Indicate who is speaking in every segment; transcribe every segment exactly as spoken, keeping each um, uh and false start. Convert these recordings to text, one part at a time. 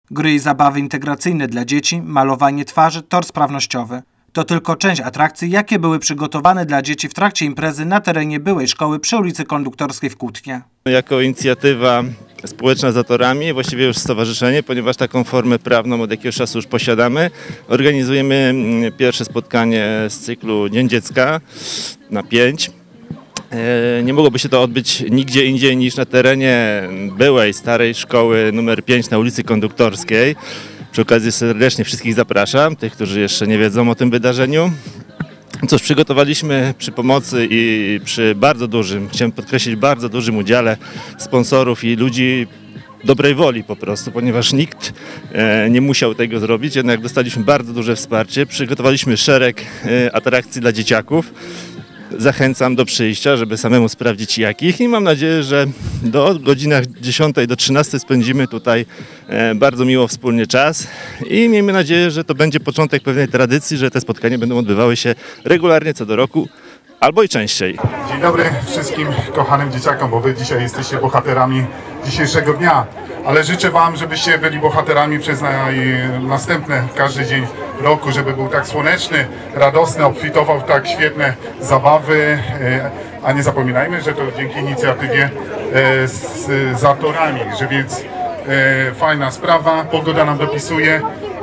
Speaker 1: Gry i zabawy integracyjne dla dzieci, malowanie twarzy, tor sprawnościowy. To tylko część atrakcji, jakie były przygotowane dla dzieci w trakcie imprezy na terenie byłej szkoły przy ulicy Konduktorskiej w Kutnie.
Speaker 2: Jako inicjatywa społeczna za torami, właściwie już stowarzyszenie, ponieważ taką formę prawną od jakiegoś czasu już posiadamy, organizujemy pierwsze spotkanie z cyklu Dzień Dziecka na pięć. Nie mogłoby się to odbyć nigdzie indziej niż na terenie byłej starej szkoły numer pięć na ulicy Konduktorskiej. Przy okazji serdecznie wszystkich zapraszam, tych, którzy jeszcze nie wiedzą o tym wydarzeniu. Cóż, przygotowaliśmy przy pomocy i przy bardzo dużym, chciałem podkreślić, bardzo dużym udziale sponsorów i ludzi dobrej woli po prostu, ponieważ nikt e, nie musiał tego zrobić, jednak dostaliśmy bardzo duże wsparcie. Przygotowaliśmy szereg e, atrakcji dla dzieciaków. Zachęcam do przyjścia, żeby samemu sprawdzić jakich i mam nadzieję, że do godzinach dziesiątej do trzynastej spędzimy tutaj bardzo miło wspólnie czas i miejmy nadzieję, że to będzie początek pewnej tradycji, że te spotkania będą odbywały się regularnie co do roku albo i częściej.
Speaker 3: Dzień dobry wszystkim kochanym dzieciakom, bo wy dzisiaj jesteście bohaterami dzisiejszego dnia. Ale życzę wam, żebyście byli bohaterami przez następne każdy dzień roku, żeby był tak słoneczny, radosny, obfitował w tak świetne zabawy. A nie zapominajmy, że to dzięki inicjatywie z, za torami, że więc fajna sprawa, pogoda nam dopisuje.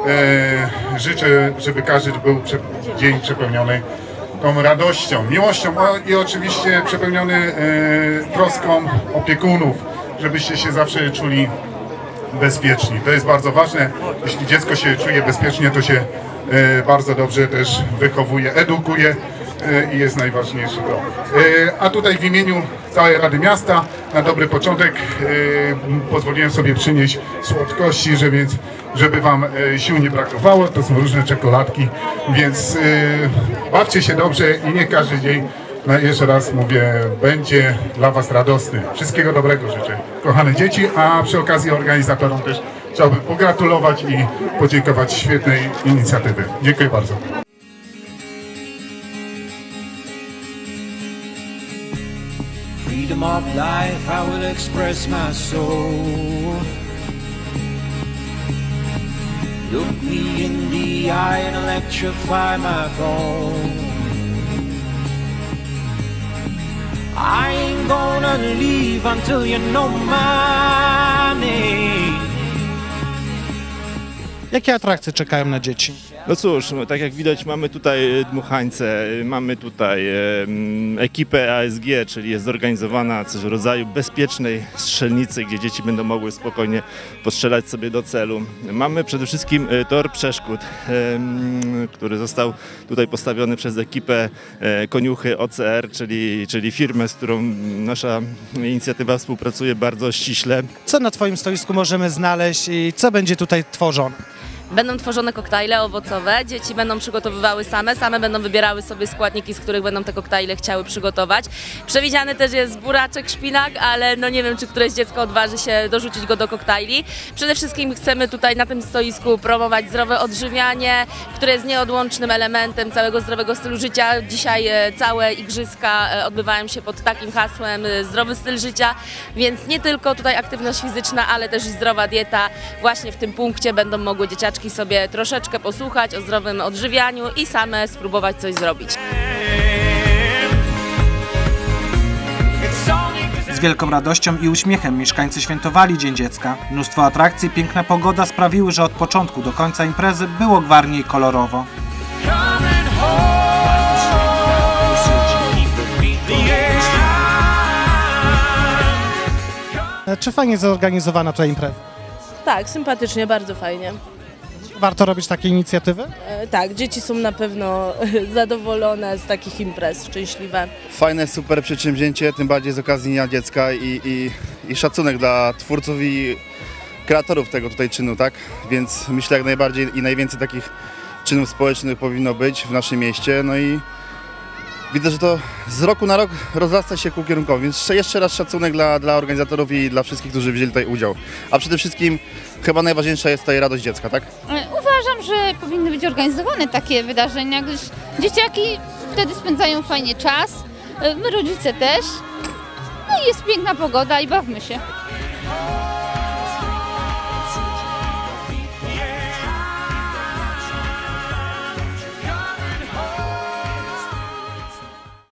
Speaker 3: Życzę, żeby każdy był dzień przepełniony tą radością, miłością i oczywiście przepełniony troską opiekunów, żebyście się zawsze czuli bezpieczni. To jest bardzo ważne. Jeśli dziecko się czuje bezpiecznie, to się e, bardzo dobrze też wychowuje, edukuje e, i jest najważniejsze to. E, a tutaj w imieniu całej Rady Miasta na dobry początek e, pozwoliłem sobie przynieść słodkości, że więc, żeby wam e, sił nie brakowało. To są różne czekoladki, więc e, bawcie się dobrze i nie każdy dzień, no jeszcze raz mówię, będzie dla was radosny. Wszystkiego dobrego życzę, kochane dzieci, a przy okazji organizatorom też chciałbym pogratulować i podziękować świetnej inicjatywy. Dziękuję bardzo. Freedom of life, I will express my soul. Look me in the eye and electrify my phone. I ain't gonna leave until you know my name.
Speaker 1: Jakie atrakcje czekają na dzieci?
Speaker 2: No cóż, no, tak jak widać mamy tutaj dmuchańce, mamy tutaj e, ekipę A S G, czyli jest zorganizowana coś w rodzaju bezpiecznej strzelnicy, gdzie dzieci będą mogły spokojnie postrzelać sobie do celu. Mamy przede wszystkim tor przeszkód, e, który został tutaj postawiony przez ekipę e, Koniuchy O C R, czyli, czyli firmę, z którą nasza inicjatywa współpracuje bardzo ściśle.
Speaker 1: Co na twoim stoisku możemy znaleźć i co będzie tutaj tworzone?
Speaker 4: Będą tworzone koktajle owocowe, dzieci będą przygotowywały same, same będą wybierały sobie składniki, z których będą te koktajle chciały przygotować. Przewidziany też jest buraczek, szpinak, ale no nie wiem, czy któreś dziecko odważy się dorzucić go do koktajli. Przede wszystkim chcemy tutaj na tym stoisku promować zdrowe odżywianie, które jest nieodłącznym elementem całego zdrowego stylu życia. Dzisiaj całe igrzyska odbywają się pod takim hasłem zdrowy styl życia, więc nie tylko tutaj aktywność fizyczna, ale też i zdrowa dieta. Właśnie w tym punkcie będą mogły dzieciaczki sobie troszeczkę posłuchać o zdrowym odżywianiu i same spróbować coś zrobić.
Speaker 1: Z wielką radością i uśmiechem mieszkańcy świętowali Dzień Dziecka. Mnóstwo atrakcji, piękna pogoda sprawiły, że od początku do końca imprezy było gwarnie i kolorowo. Czy fajnie zorganizowana ta impreza?
Speaker 5: Tak, sympatycznie, bardzo fajnie.
Speaker 1: Warto robić takie inicjatywy?
Speaker 5: E, tak, dzieci są na pewno zadowolone z takich imprez, szczęśliwe.
Speaker 6: Fajne, super przedsięwzięcie, tym bardziej z okazji Dnia Dziecka i, i, i szacunek dla twórców i kreatorów tego tutaj czynu, tak? Więc myślę, jak najbardziej i najwięcej takich czynów społecznych powinno być w naszym mieście, no i widzę, że to z roku na rok rozrasta się kukierunkowo, więc jeszcze raz szacunek dla, dla organizatorów i dla wszystkich, którzy wzięli tutaj udział. A przede wszystkim chyba najważniejsza jest tutaj radość dziecka, tak?
Speaker 7: Uważam, że powinny być organizowane takie wydarzenia, gdyż dzieciaki wtedy spędzają fajnie czas, my rodzice też, no i jest piękna pogoda i bawmy się.